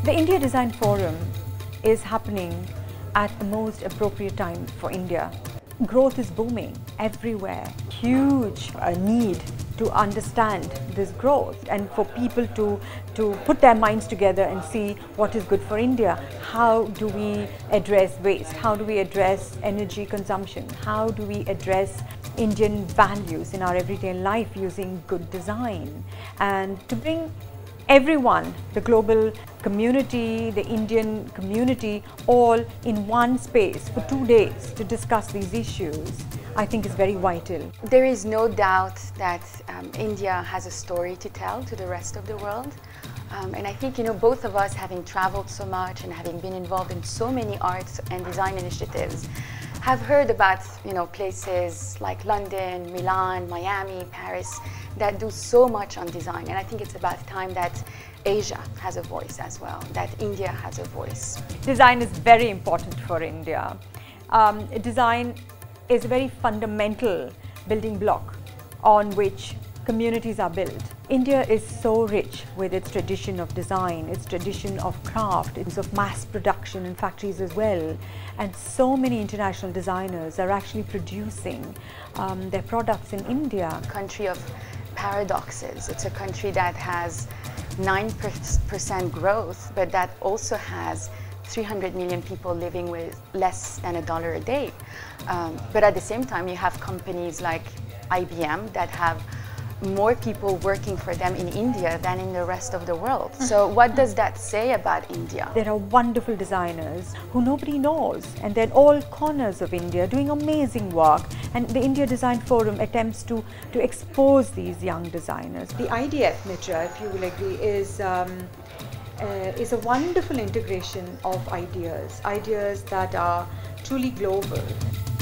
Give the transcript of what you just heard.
The India Design Forum is happening at the most appropriate time for India. Growth is booming everywhere. Huge need to understand this growth and for people to put their minds together and see what is good for India. How do we address waste? How do we address energy consumption? How do we address Indian values in our everyday life using good design? And to bring everyone, the global community, the Indian community, all in one space for 2 days to discuss these issues, I think is very vital. There is no doubt that India has a story to tell to the rest of the world. And I think, both of us, having traveled so much and having been involved in so many arts and design initiatives, have heard about, places like London, Milan, Miami, Paris, that do so much on design. And I think it's about time that Asia has a voice as well, that India has a voice. Design is very important for India. Design is a very fundamental building block on which communities are built. India is so rich with its tradition of design, its tradition of craft, its of mass production in factories as well. And so many international designers are actually producing their products in India. Country of paradoxes. It's a country that has 9% growth, but that also has 300 million people living with less than $1 a day. But at the same time, you have companies like IBM that have more people working for them in India than in the rest of the world. So what does that say about India? There are wonderful designers who nobody knows, and they're in all corners of India doing amazing work. And the India Design Forum attempts to expose these young designers. The IDF, Mitra, if you will agree, is a wonderful integration of ideas that are truly global.